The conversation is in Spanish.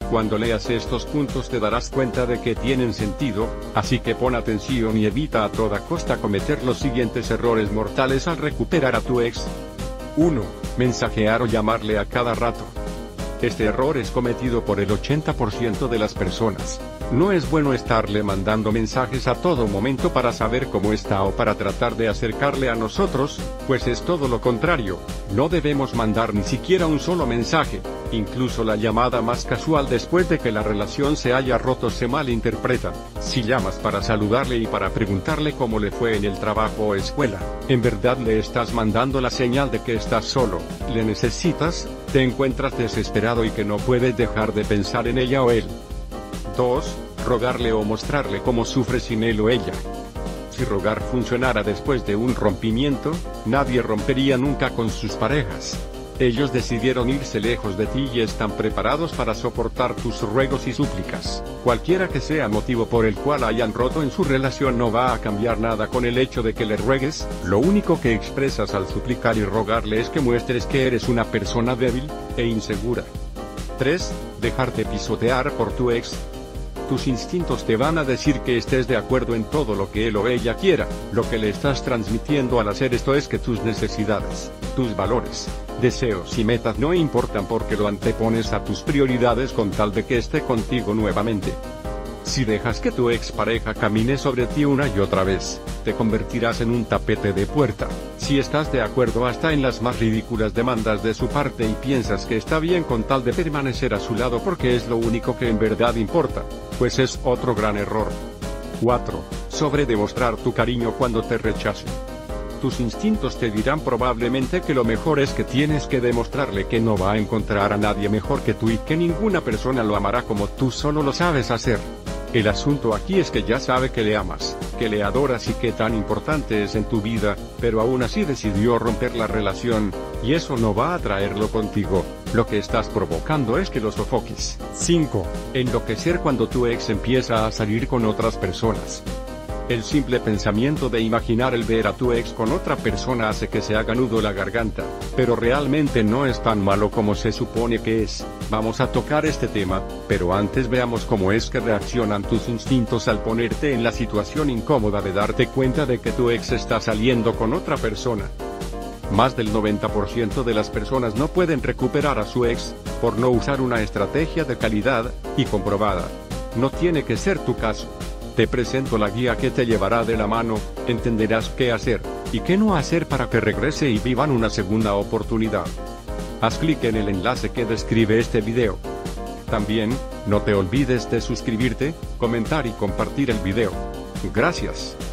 Cuando leas estos puntos te darás cuenta de que tienen sentido, así que pon atención y evita a toda costa cometer los siguientes errores mortales al recuperar a tu ex. 1. Mensajear o llamarle a cada rato. Este error es cometido por el 80% de las personas. No es bueno estarle mandando mensajes a todo momento para saber cómo está o para tratar de acercarle a nosotros, pues es todo lo contrario. No debemos mandar ni siquiera un solo mensaje. Incluso la llamada más casual después de que la relación se haya roto se malinterpreta. Si llamas para saludarle y para preguntarle cómo le fue en el trabajo o escuela, en verdad le estás mandando la señal de que estás solo, le necesitas, te encuentras desesperado y que no puedes dejar de pensar en ella o él. 2. Rogarle o mostrarle cómo sufre sin él o ella. Si rogar funcionara después de un rompimiento, nadie rompería nunca con sus parejas. Ellos decidieron irse lejos de ti y están preparados para soportar tus ruegos y súplicas. Cualquiera que sea motivo por el cual hayan roto en su relación no va a cambiar nada con el hecho de que le ruegues. Lo único que expresas al suplicar y rogarle es que muestres que eres una persona débil e insegura. 3. Dejarte pisotear por tu ex. Tus instintos te van a decir que estés de acuerdo en todo lo que él o ella quiera. Lo que le estás transmitiendo al hacer esto es que tus necesidades, tus valores, deseos y metas no importan porque lo antepones a tus prioridades con tal de que esté contigo nuevamente. Si dejas que tu expareja camine sobre ti una y otra vez, te convertirás en un tapete de puerta. Si estás de acuerdo hasta en las más ridículas demandas de su parte y piensas que está bien con tal de permanecer a su lado porque es lo único que en verdad importa, pues es otro gran error. 4. Sobre demostrar tu cariño cuando te rechacen. Tus instintos te dirán probablemente que lo mejor es que tienes que demostrarle que no va a encontrar a nadie mejor que tú y que ninguna persona lo amará como tú solo lo sabes hacer. El asunto aquí es que ya sabe que le amas, que le adoras y que tan importante es en tu vida, pero aún así decidió romper la relación, y eso no va a traerlo contigo. Lo que estás provocando es que lo sofoques. 5. Enloquecer cuando tu ex empieza a salir con otras personas. El simple pensamiento de imaginar el ver a tu ex con otra persona hace que se haga nudo la garganta, pero realmente no es tan malo como se supone que es. Vamos a tocar este tema, pero antes veamos cómo es que reaccionan tus instintos al ponerte en la situación incómoda de darte cuenta de que tu ex está saliendo con otra persona. Más del 90% de las personas no pueden recuperar a su ex, por no usar una estrategia de calidad y comprobada. No tiene que ser tu caso. Te presento la guía que te llevará de la mano, entenderás qué hacer, y qué no hacer para que regrese y vivan una segunda oportunidad. Haz clic en el enlace que describe este video. También, no te olvides de suscribirte, comentar y compartir el video. Gracias.